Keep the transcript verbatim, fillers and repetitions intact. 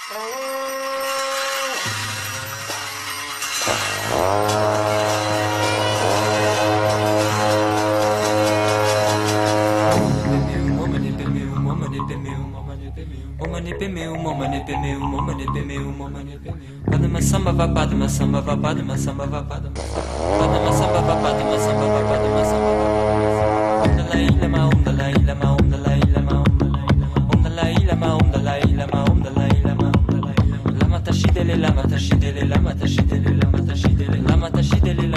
Padma samba va padma samba va padma samba va padma padma samba va padma samba va padma samba va dalai lama om dalai lama om dalai lama om dalai lama om dalai lama om dalai lama lama tashidele lama tashidele lama tashidele lama tashidele lama tashidele